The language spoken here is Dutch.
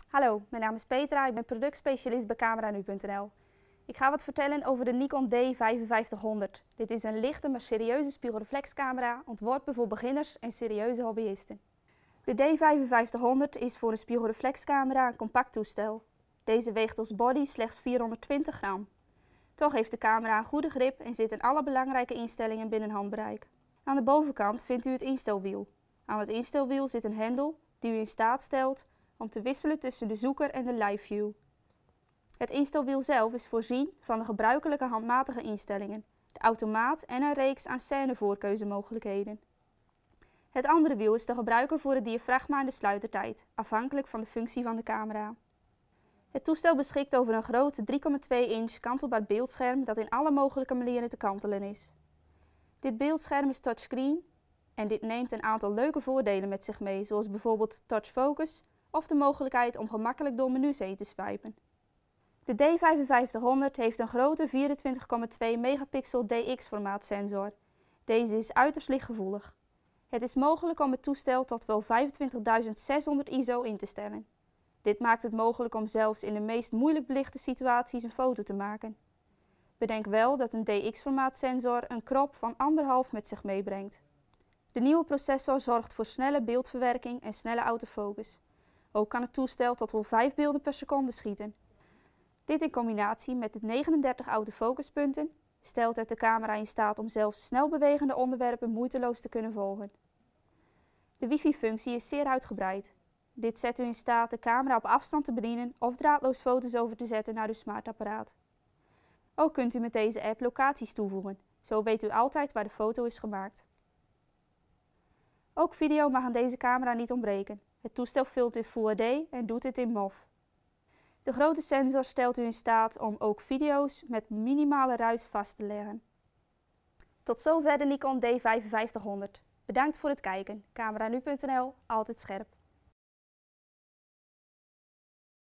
Hallo, mijn naam is Petra, ik ben productspecialist bij CameraNu.nl. Ik ga wat vertellen over de Nikon D5500. Dit is een lichte maar serieuze spiegelreflexcamera, ontworpen voor beginners en serieuze hobbyisten. De D5500 is voor een spiegelreflexcamera een compact toestel. Deze weegt als body slechts 420 gram. Toch heeft de camera een goede grip en zitten alle belangrijke instellingen binnen handbereik. Aan de bovenkant vindt u het instelwiel. Aan het instelwiel zit een hendel die u in staat stelt om te wisselen tussen de zoeker en de live view. Het instelwiel zelf is voorzien van de gebruikelijke handmatige instellingen, de automaat en een reeks aan scènevoorkeuzemogelijkheden. Het andere wiel is te gebruiken voor het diafragma en de sluitertijd, afhankelijk van de functie van de camera. Het toestel beschikt over een groot 3,2 inch kantelbaar beeldscherm dat in alle mogelijke manieren te kantelen is. Dit beeldscherm is touchscreen en dit neemt een aantal leuke voordelen met zich mee, zoals bijvoorbeeld touch focus of de mogelijkheid om gemakkelijk door menus heen te swipen. De D5500 heeft een grote 24,2 megapixel DX formaat sensor. Deze is uiterst lichtgevoelig. Het is mogelijk om het toestel tot wel 25.600 ISO in te stellen. Dit maakt het mogelijk om zelfs in de meest moeilijk belichte situaties een foto te maken. Bedenk wel dat een DX formaat sensor een crop van 1,5 met zich meebrengt. De nieuwe processor zorgt voor snelle beeldverwerking en snelle autofocus. Ook kan het toestel tot wel 5 beelden per seconde schieten. Dit in combinatie met de 39 autofocuspunten stelt het de camera in staat om zelfs snel bewegende onderwerpen moeiteloos te kunnen volgen. De wifi-functie is zeer uitgebreid. Dit zet u in staat de camera op afstand te bedienen of draadloos foto's over te zetten naar uw smartapparaat. Ook kunt u met deze app locaties toevoegen, zo weet u altijd waar de foto is gemaakt. Ook video mag aan deze camera niet ontbreken. Het toestel filmt in Full HD en doet dit in MOV. De grote sensor stelt u in staat om ook video's met minimale ruis vast te leggen. Tot zover de Nikon D5500. Bedankt voor het kijken. CameraNu.nl, altijd scherp.